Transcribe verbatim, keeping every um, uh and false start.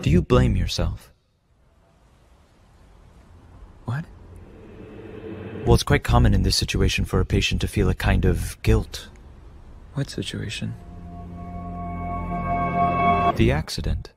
Do you blame yourself? What? Well, it's quite common in this situation for a patient to feel a kind of guilt. What situation? The accident.